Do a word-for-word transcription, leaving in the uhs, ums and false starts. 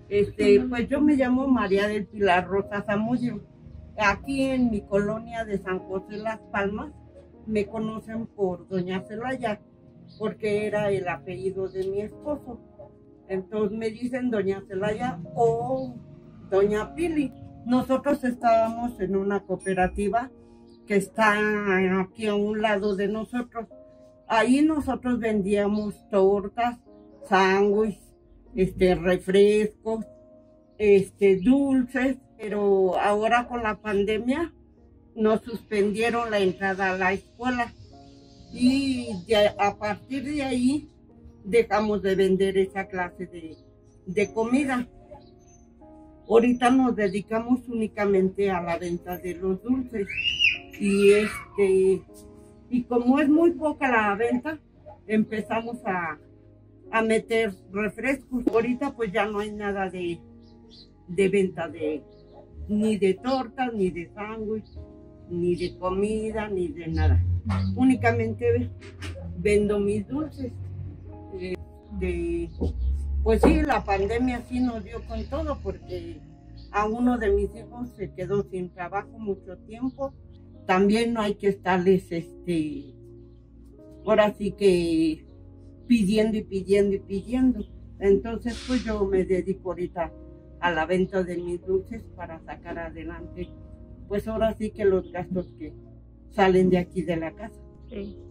Este, pues yo me llamo María del Pilar Rosa Zamudio. Aquí en mi colonia de San José Las Palmas me conocen por Doña Celaya, porque era el apellido de mi esposo. Entonces me dicen Doña Celaya o Doña Pili. Nosotros estábamos en una cooperativa que está aquí a un lado de nosotros. Ahí nosotros vendíamos tortas, sándwiches, este, refrescos, este, dulces, pero ahora con la pandemia nos suspendieron la entrada a la escuela y de, a partir de ahí dejamos de vender esa clase de, de comida. Ahorita nos dedicamos únicamente a la venta de los dulces y este y como es muy poca la venta, empezamos a, a meter refrescos. Ahorita pues ya no hay nada de, de venta de ni de tortas, ni de sándwich, ni de comida, ni de nada. Únicamente vendo mis dulces. Eh, de, pues sí, la pandemia sí nos dio con todo, porque a uno de mis hijos se quedó sin trabajo mucho tiempo. También no hay que estarles, este, ahora sí que pidiendo y pidiendo y pidiendo. Entonces pues yo me dedico ahorita a la venta de mis dulces para sacar adelante, pues ahora sí que los gastos que salen de aquí de la casa. Sí.